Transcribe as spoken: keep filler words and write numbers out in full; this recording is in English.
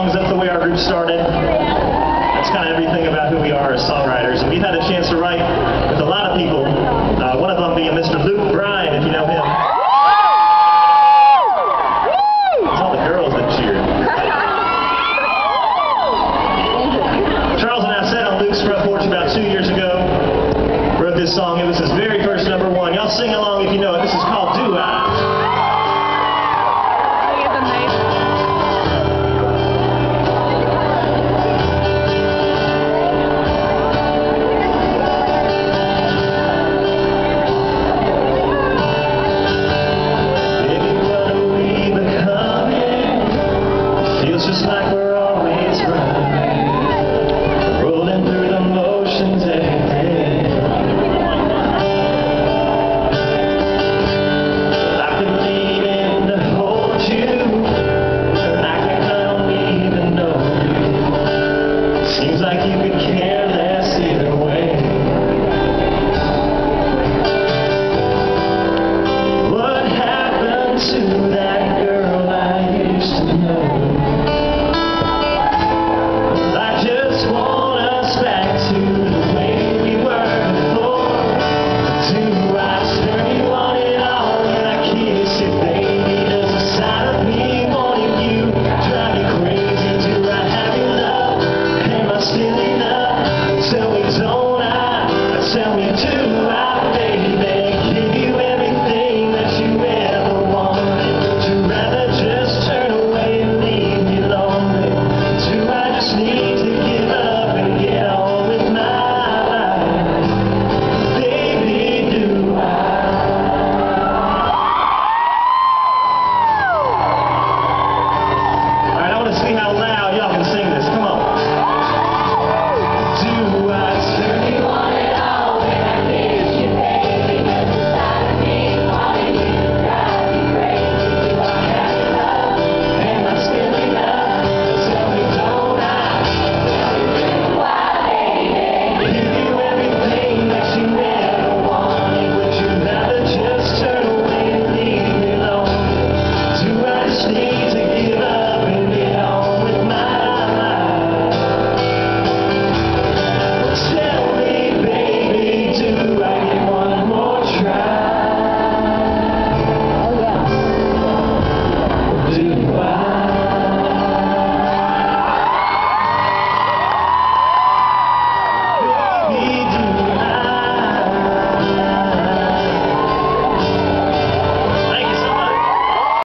songs. That's the way our group started. That's kind of everything about who we are as songwriters. And we've had a chance to write with a lot of people. Uh, one of them being Mister Luke Bryan, if you know him. It's all the girls that cheered. Charles and I sat on Luke's front porch about two years ago. Wrote this song. It was his very first number one. Y'all sing along if you know it. This is called Do I. Just like